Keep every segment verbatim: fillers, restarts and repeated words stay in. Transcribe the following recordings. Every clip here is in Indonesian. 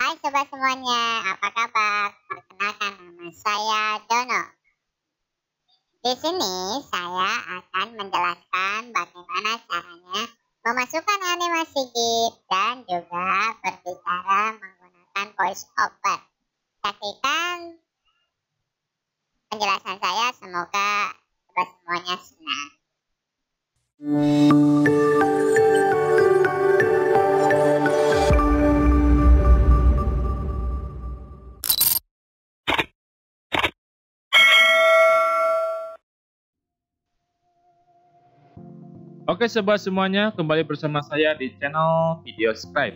Hai sobat semuanya, apa kabar? Perkenalkan, nama saya Dono. Di sini saya akan menjelaskan bagaimana caranya memasukkan animasi GIF dan juga berbicara menggunakan voice over. Saksikan penjelasan saya, semoga sobat semuanya senang. Oke sobat semuanya, kembali bersama saya di channel Videoscribe.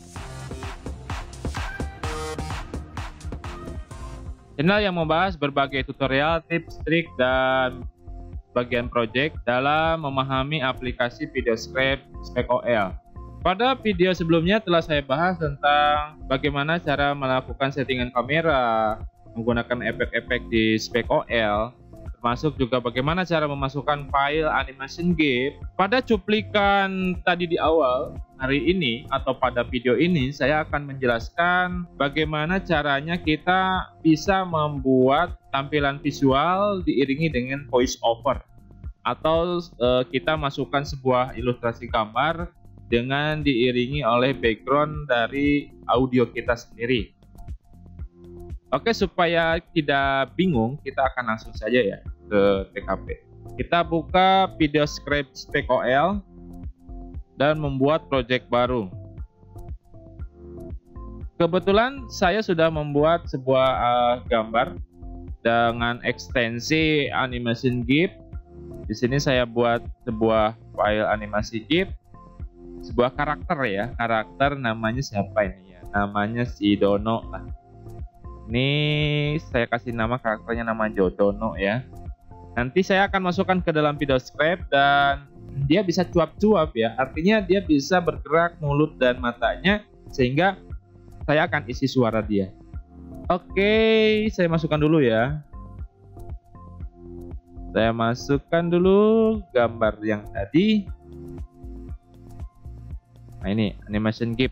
Channel yang membahas berbagai tutorial, tips, trik, dan bagian project dalam memahami aplikasi Videoscribe SpecOL. Pada video sebelumnya telah saya bahas tentang bagaimana cara melakukan settingan kamera, menggunakan efek-efek di SpecOL, termasuk juga bagaimana cara memasukkan file animation GIF. Pada cuplikan tadi di awal hari ini atau pada video ini, saya akan menjelaskan bagaimana caranya kita bisa membuat tampilan visual diiringi dengan voice over, atau uh, kita masukkan sebuah ilustrasi gambar dengan diiringi oleh background dari audio kita sendiri. Oke, supaya tidak bingung, kita akan langsung saja ya ke T K P. Kita buka Videoscribe SpecOL dan membuat project baru. Kebetulan saya sudah membuat sebuah uh, gambar dengan ekstensi animation GIF. Di sini saya buat sebuah file animasi GIF, sebuah karakter ya, karakter namanya siapa ini ya? Namanya si Dono lah. Ini saya kasih nama karakternya nama Jodono ya. Nanti saya akan masukkan ke dalam Videoscribe dan dia bisa cuap-cuap ya. Artinya dia bisa bergerak mulut dan matanya sehingga saya akan isi suara dia. Oke, saya masukkan dulu ya. Saya masukkan dulu gambar yang tadi. Nah ini animation GIF.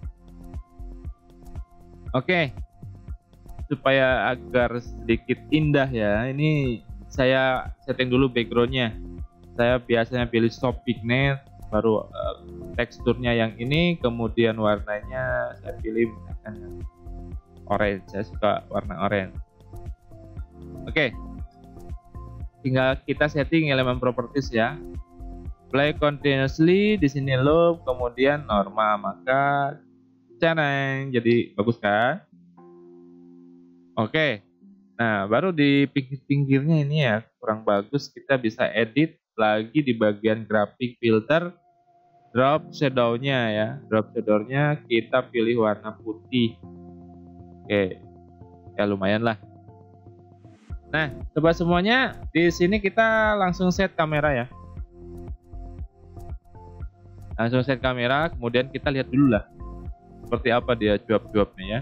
Oke. Supaya agar sedikit indah ya, ini saya setting dulu backgroundnya. Saya biasanya pilih soft pigment, baru uh, teksturnya yang ini, kemudian warnanya saya pilih misalkan yang orange. Saya suka warna orange. Oke, tinggal kita setting elemen properties ya. Play continuously, di sini loop, kemudian normal, maka careng, jadi bagus kan? Oke, nah baru di pinggir-pinggirnya ini ya kurang bagus, kita bisa edit lagi di bagian grafik filter, drop shadow-nya ya, drop shadow-nya kita pilih warna putih. Oke, ya lumayan lah. Nah, coba semuanya di sini kita langsung set kamera ya, langsung set kamera, kemudian kita lihat dulu lah seperti apa dia cuap-cuapnya ya.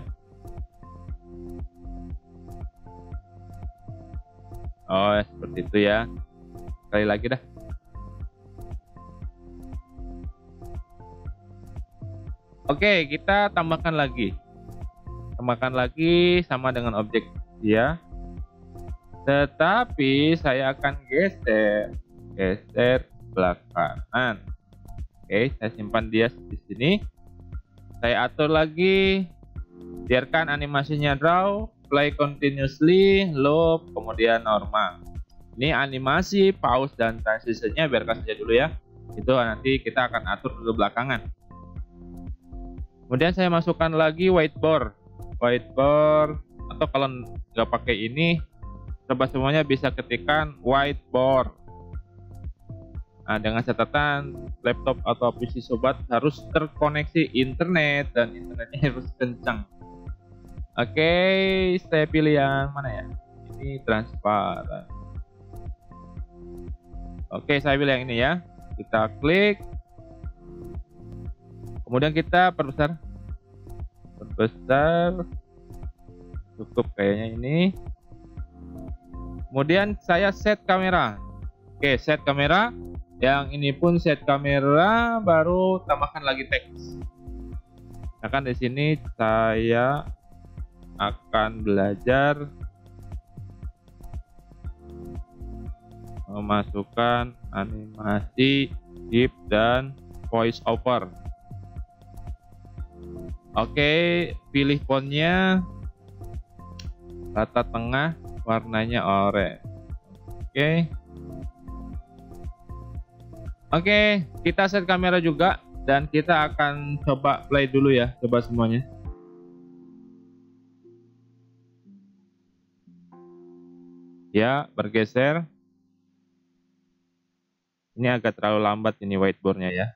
Oh, seperti itu ya. Sekali lagi dah. Oke, kita tambahkan lagi. Tambahkan lagi sama dengan objek ya. Tetapi saya akan geser, geser sebelah kanan. Oke, saya simpan dia di sini. Saya atur lagi. Biarkan animasinya draw, play continuously, loop, kemudian normal. Ini animasi, pause, dan transitionnya biarkan saja dulu ya. Itu nanti kita akan atur dulu belakangan. Kemudian saya masukkan lagi whiteboard. Whiteboard, atau kalau nggak pakai ini, coba semuanya bisa ketikkan whiteboard. Nah, dengan catatan laptop atau P C sobat harus terkoneksi internet dan internetnya harus kencang. Oke, saya pilih yang mana ya? Ini transparan. Oke, saya pilih yang ini ya. Kita klik. Kemudian kita perbesar. Perbesar. Cukup kayaknya ini. Kemudian saya set kamera. Oke, set kamera. Yang ini pun set kamera, baru tambahkan lagi teks. Misalkan di sini saya akan belajar memasukkan animasi, GIF, dan voice over. Oke, pilih fontnya rata tengah, warnanya oranye. Oke. Oke, kita set kamera juga dan kita akan coba play dulu ya, coba semuanya. Ya, bergeser. Ini agak terlalu lambat ini whiteboardnya ya.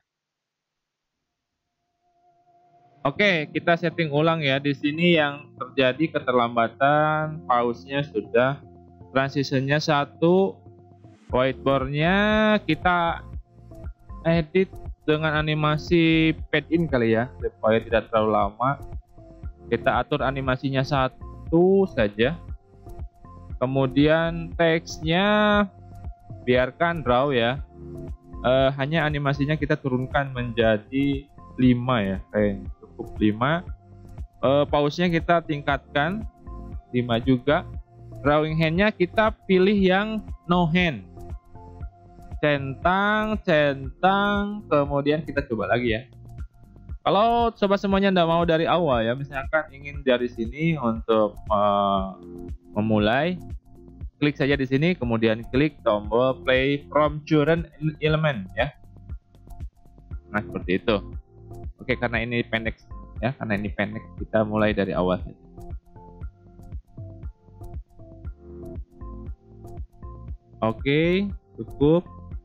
Oke, kita setting ulang ya. Di sini yang terjadi keterlambatan, pause-nya sudah, transition-nya satu, whiteboard-nya kita edit dengan animasi fade in kali ya, supaya tidak terlalu lama. Kita atur animasinya satu saja. Kemudian teksnya biarkan raw ya. Uh, hanya animasinya kita turunkan menjadi lima ya, kayak cukup lima. Uh, pause-nya kita tingkatkan lima juga. Drawing hand-nya kita pilih yang no hand. Centang, centang, kemudian kita coba lagi ya. Kalau coba semuanya tidak mau dari awal ya, misalkan ingin dari sini untuk uh, memulai, klik saja di sini, kemudian klik tombol play from current element ya. Nah seperti itu. Oke, karena ini pendek ya, karena ini pendek kita mulai dari awal saja. Oke, cukup.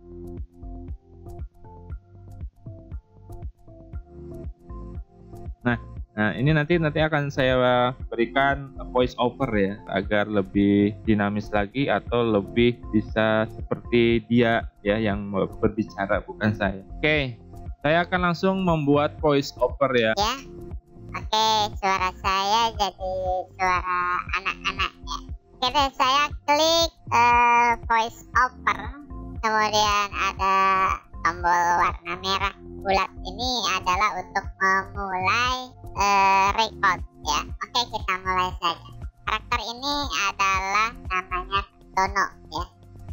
Nah, nah ini nanti nanti akan saya berikan voice over ya, agar lebih dinamis lagi atau lebih bisa seperti dia ya yang berbicara, bukan saya. Oke, saya akan langsung membuat voice over ya. Ya, oke, suara saya jadi suara anak-anak ya. Oke, saya klik uh, voice over, kemudian ada tombol warna merah bulat, ini adalah untuk memulai uh, record ya. Oke, kita mulai saja. Karakter ini adalah namanya Dono ya.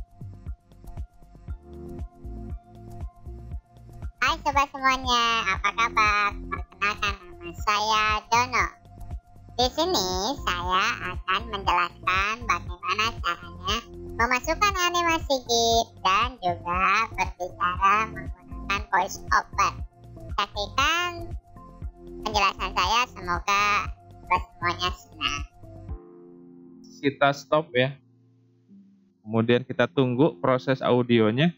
Hai sobat semuanya, apa kabar? Perkenalkan, nama saya Dono. Di sini saya akan menjelaskan bagaimana caranya memasukkan animasi GIF dan juga berbicara menggunakan voice over. Saksikan penjelasan saya, semoga semuanya senang. Kita stop ya. Kemudian kita tunggu proses audionya.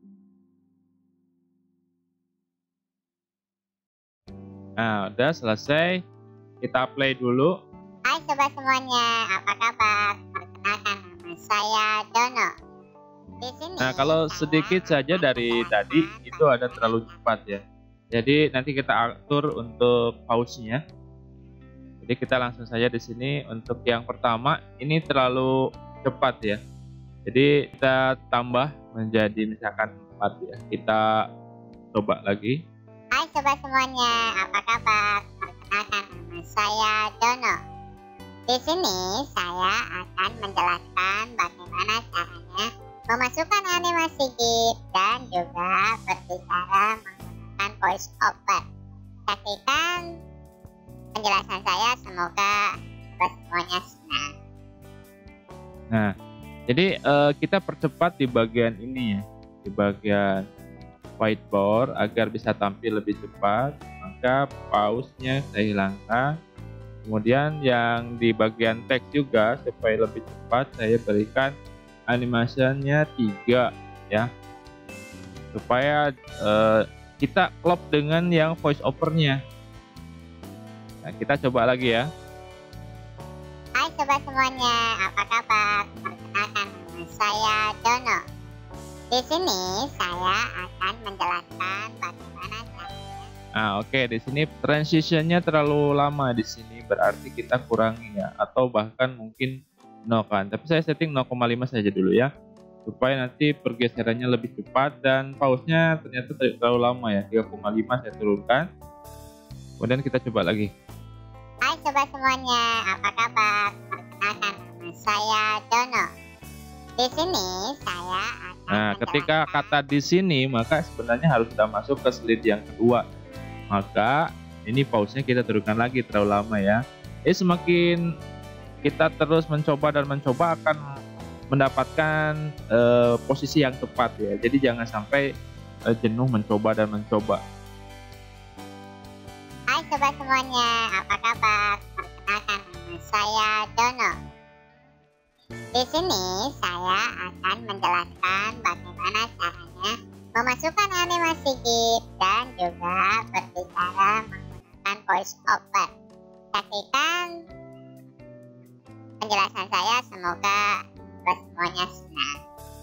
Nah, udah selesai. Kita play dulu. Hai sobat semuanya, apa kabar? Perkenalkan, nama saya Dono. Di sini Nah, kalau sedikit saja dari tadi itu ada terlalu cepat ya. Jadi nanti kita atur untuk pause-nya. Jadi kita langsung saja di sini untuk yang pertama ini terlalu cepat ya. Jadi kita tambah menjadi misalkan empat ya. Kita coba lagi. Hai sobat semuanya, apa kabar? Perkenalkan, nama saya Dono. Di sini saya akan menjelaskan bagaimana caranya memasukkan animasi GIF dan juga berbicara menggunakan voice over. Saksikan penjelasan saya, semoga semuanya senang. Nah, jadi uh, kita percepat di bagian ini ya, di bagian whiteboard agar bisa tampil lebih cepat. Maka pause-nya saya hilangkan. Kemudian yang di bagian teks juga supaya lebih cepat saya berikan animasinya tiga ya, supaya uh, kita klop dengan yang voice over-nya. Nah, kita coba lagi ya. Hai sobat semuanya, apa kabar? Perkenalkan, nama saya Dono. Di sini saya akan menjelaskan bagaimana caranya. Nah, oke, okay. Di sini transitionnya terlalu lama di sini, berarti kita kurangi ya, atau bahkan mungkin nol kan. Tapi saya setting nol koma lima saja dulu ya, supaya nanti pergeserannya lebih cepat dan pause-nya ternyata terlalu lama ya, tiga koma lima saya turunkan. Kemudian kita coba lagi. Hai sobat semuanya, apa kabar? Perkenalkan, nama saya Dono. Di sini saya akan Nah, ketika menjelaskan- kata di sini, maka sebenarnya harus sudah masuk ke slide yang kedua. Maka ini pause-nya kita turunkan lagi, terlalu lama ya. Eh semakin kita terus mencoba dan mencoba akan mendapatkan eh, posisi yang tepat ya. Jadi jangan sampai eh, jenuh mencoba dan mencoba. Hai sobat semuanya, apa kabar? Perkenalkan, nama saya Dono. Di sini saya akan menjelaskan bagaimana caranya memasukkan animasi GIF dan juga berbicara menggunakan voice over. Saksikan penjelasan saya, semoga semuanya senang.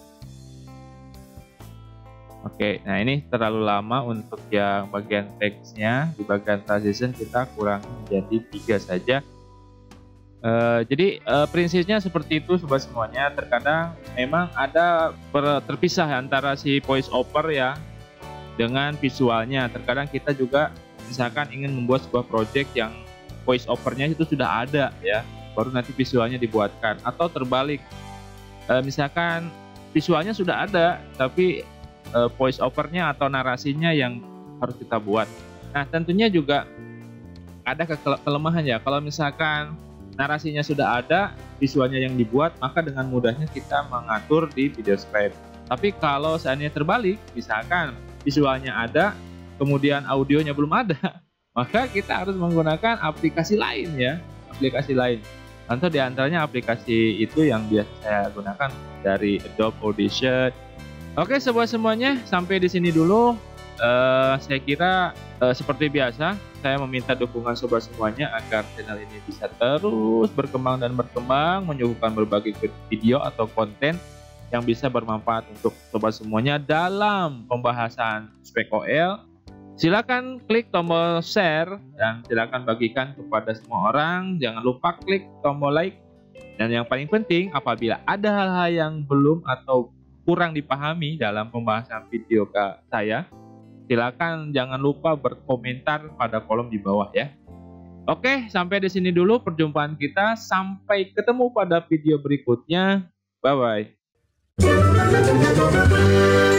Oke, nah ini terlalu lama untuk yang bagian teksnya. Di bagian transition kita kurangi menjadi tiga saja. Uh, jadi uh, prinsipnya seperti itu sobat semuanya. Terkadang memang ada per, terpisah antara si voice over ya dengan visualnya. Terkadang kita juga misalkan ingin membuat sebuah project yang voice overnya itu sudah ada ya, baru nanti visualnya dibuatkan, atau terbalik. Uh, misalkan visualnya sudah ada tapi uh, voice overnya atau narasinya yang harus kita buat. Nah tentunya juga ada ke kelemahan ya. Kalau misalkan narasinya sudah ada, visualnya yang dibuat, maka dengan mudahnya kita mengatur di video script. Tapi kalau seandainya terbalik, misalkan visualnya ada, kemudian audionya belum ada, maka kita harus menggunakan aplikasi lain ya, aplikasi lain. Contoh diantaranya aplikasi itu yang biasa saya gunakan dari Adobe Audition. Oke sobat semuanya, sampai di sini dulu. Uh, saya kira uh, seperti biasa, saya meminta dukungan sobat semuanya agar channel ini bisa terus berkembang dan berkembang, menyuguhkan berbagai video atau konten yang bisa bermanfaat untuk sobat semuanya dalam pembahasan spek O L. Silakan klik tombol share dan silakan bagikan kepada semua orang. Jangan lupa klik tombol like. Dan yang paling penting, apabila ada hal-hal yang belum atau kurang dipahami dalam pembahasan video ke saya, silakan jangan lupa berkomentar pada kolom di bawah ya. Oke, sampai di sini dulu perjumpaan kita. Sampai ketemu pada video berikutnya. Bye bye.